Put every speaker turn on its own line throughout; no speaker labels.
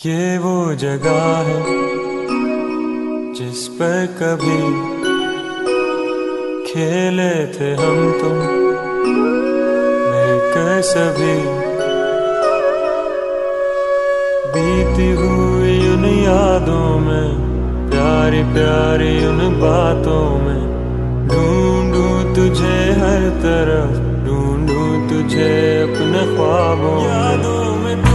ये वो जगह है जिस पर कभी खेले थे हम तुम मिलकर सभी। बीती हुई उन यादों में, प्यारी प्यारी उन बातों में, ढूंढूं तुझे हर तरफ, ढूंढूं तुझे अपने ख्वाबों यादों में तू।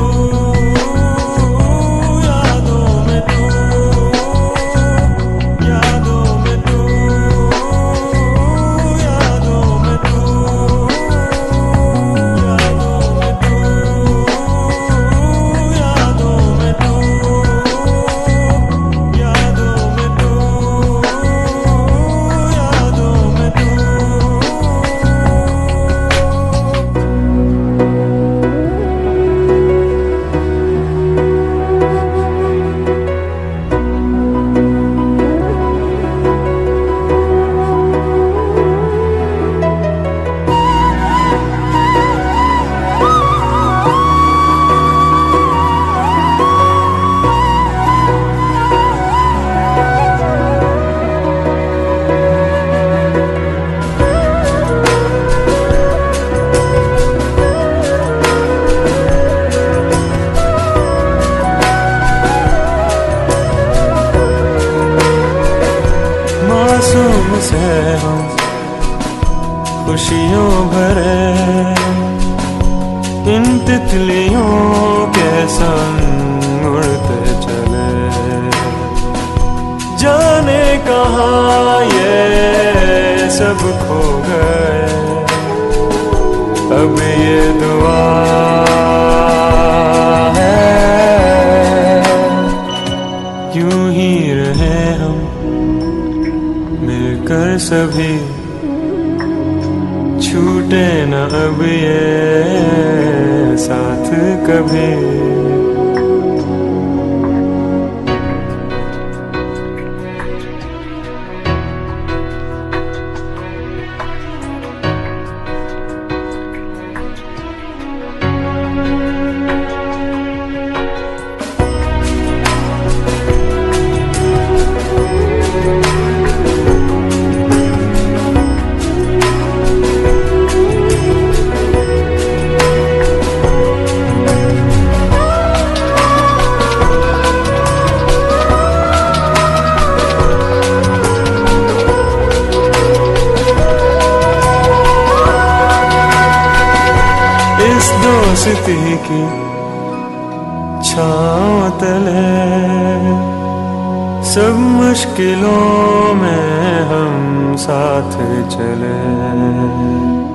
से हम खुशियों भरे इन तितलियों के संग उड़ते चले, जाने कहाँ ये सब खो गए। अब ये दुआ है यूं ही रहे हम मिलकर सभी, छूटे न अब ये साथ कभी। दोस्ती की छाँव तले सब मुश्किलों में हम साथ चले।